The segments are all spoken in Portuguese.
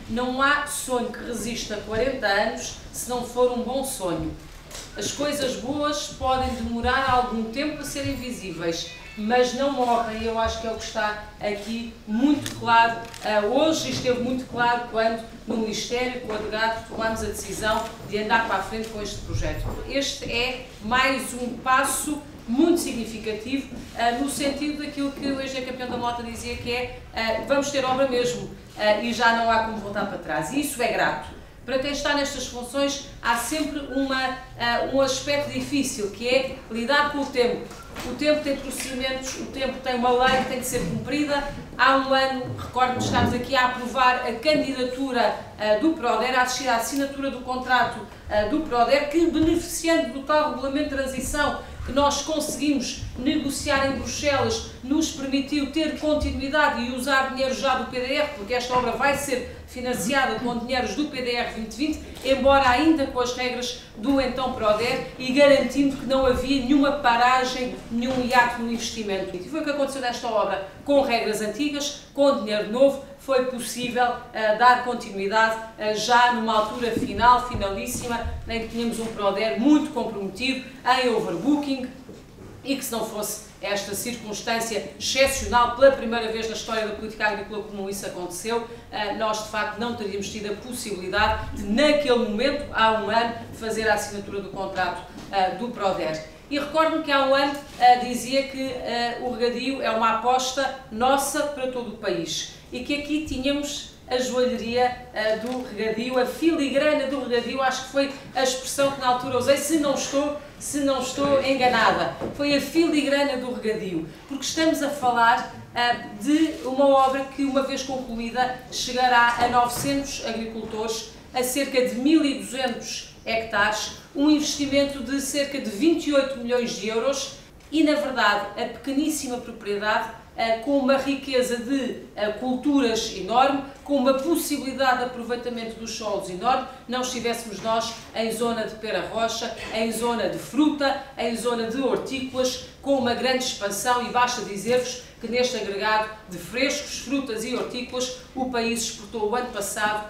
Não há sonho que resista 40 anos se não for um bom sonho. As coisas boas podem demorar algum tempo a serem visíveis, mas não morrem. Eu acho que é o que está aqui muito claro. Hoje esteve muito claro quando no Ministério, com o Adegado, tomámos a decisão de andar para a frente com este projeto. Este é mais um passo muito significativo no sentido daquilo que o engenheiro campeão da Mota dizia, que é vamos ter obra mesmo e já não há como voltar para trás. E isso é grato. Para quem está nestas funções, há sempre um aspecto difícil, que é lidar com o tempo. O tempo tem procedimentos, o tempo tem uma lei que tem que ser cumprida. Há um ano, recordo-me, estamos aqui a aprovar a candidatura do PRODER, a assinatura do contrato do PRODER, que, beneficiando do tal regulamento de transição que nós conseguimos negociar em Bruxelas, nos permitiu ter continuidade e usar dinheiro já do PDR, porque esta obra vai ser financiada com dinheiros do PDR 2020, embora ainda com as regras do então PRODER, e garantindo que não havia nenhuma paragem, nenhum hiato no investimento. E foi o que aconteceu nesta obra. Com regras antigas, com dinheiro novo, foi possível dar continuidade já numa altura finalíssima, em que tínhamos um PRODER muito comprometido em overbooking, e que se não fosse esta circunstância excepcional, pela primeira vez na história da política agrícola comum isso aconteceu, nós de facto não teríamos tido a possibilidade de, naquele momento, há um ano, fazer a assinatura do contrato do PRODER. E recordo-me que há um ano dizia que o regadio é uma aposta nossa para todo o país e que aqui tínhamos a joalheria do regadio, a filigrana do regadio, acho que foi a expressão que na altura usei, se não estou enganada, foi a filigrana do regadio, porque estamos a falar de uma obra que, uma vez concluída, chegará a 900 agricultores, a cerca de 1.200 hectares, um investimento de cerca de 28 milhões de euros e, na verdade, a pequeníssima propriedade com uma riqueza de culturas enorme, com uma possibilidade de aproveitamento dos solos enorme, não estivéssemos nós em zona de pera rocha, em zona de fruta, em zona de hortícolas, com uma grande expansão, e basta dizer-vos que neste agregado de frescos, frutas e hortícolas, o país exportou o ano passado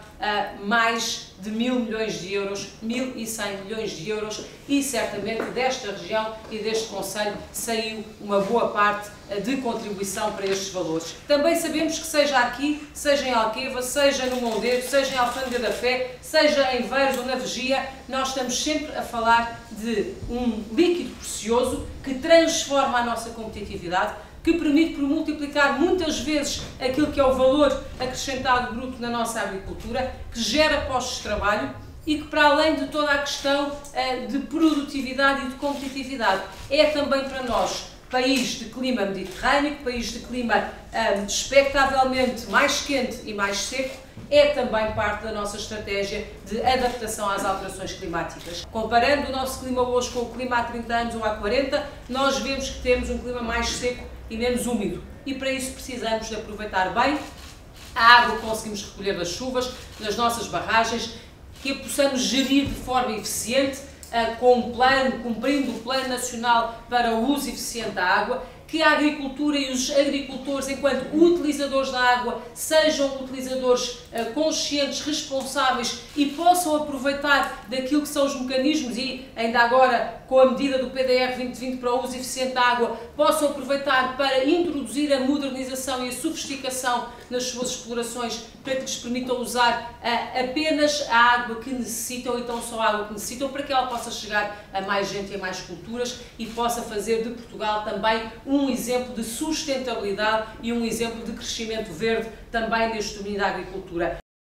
mais de 1.000 milhões de euros, 1.100 milhões de euros, e certamente desta região e deste concelho saiu uma boa parte de contribuição para estes valores. Também sabemos que seja aqui, seja em Alqueva, seja no Mondeiro, seja em Alfândega da Fé, seja em Veiros ou na Vegia, nós estamos sempre a falar de um líquido precioso que transforma a nossa competitividade, que permite por multiplicar muitas vezes aquilo que é o valor acrescentado bruto na nossa agricultura, que gera postos de trabalho e que, para além de toda a questão de produtividade e de competitividade, é também para nós, país de clima mediterrâneo, país de clima expectavelmente mais quente e mais seco, é também parte da nossa estratégia de adaptação às alterações climáticas. Comparando o nosso clima hoje com o clima há 30 anos ou há 40, nós vemos que temos um clima mais seco e menos úmido. E para isso precisamos de aproveitar bem a água que conseguimos recolher das chuvas, das nossas barragens, que a possamos gerir de forma eficiente, com um plano, cumprindo o Plano Nacional para o Uso Eficiente da Água, que a agricultura e os agricultores, enquanto utilizadores da água, sejam utilizadores conscientes, responsáveis e possam aproveitar daquilo que são os mecanismos e, ainda agora, com a medida do PDR 2020 para o uso eficiente da água, possam aproveitar para introduzir a modernização e a sofisticação nas suas explorações, para que lhes permitam usar apenas a água que necessitam e tão só a água que necessitam, para que ela possa chegar a mais gente e a mais culturas e possa fazer de Portugal também um exemplo de sustentabilidade e um exemplo de crescimento verde também neste domínio da agricultura.